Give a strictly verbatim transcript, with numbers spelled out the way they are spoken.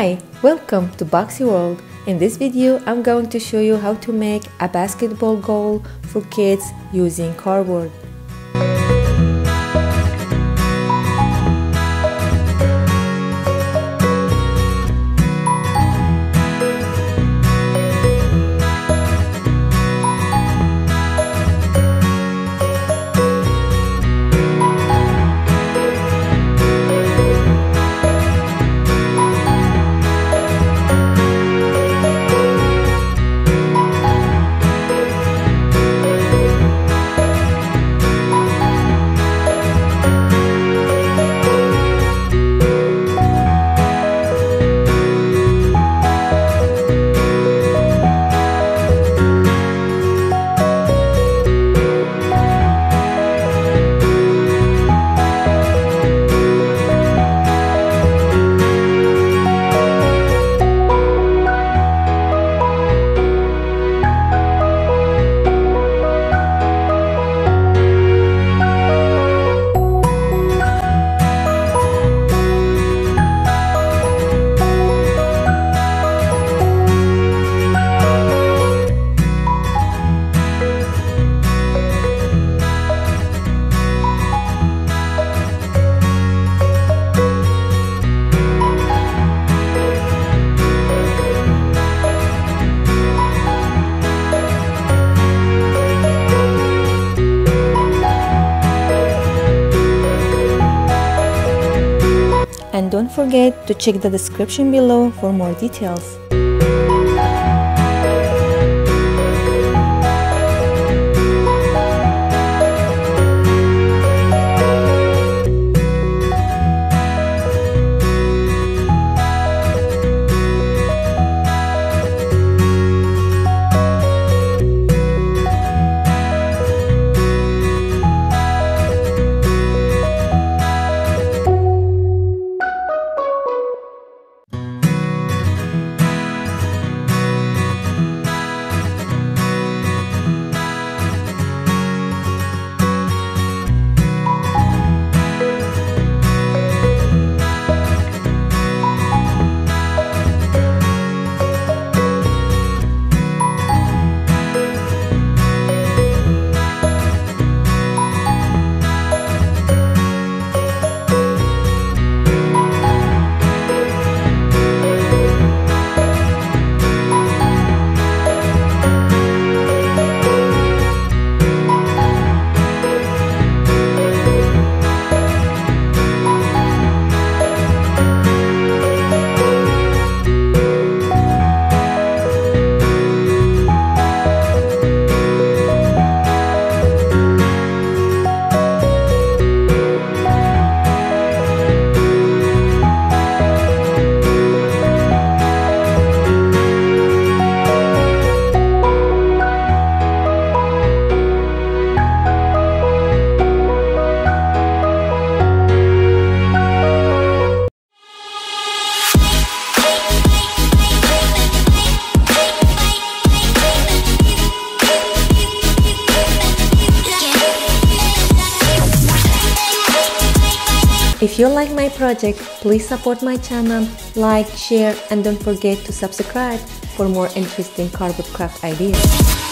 Hi, welcome to Boxy World. In this video, I'm going to show you how to make a basketball goal for kids using cardboard. And don't forget to check the description below for more details. If you like my project, please support my channel, like, share, and don't forget to subscribe for more interesting cardboard craft ideas.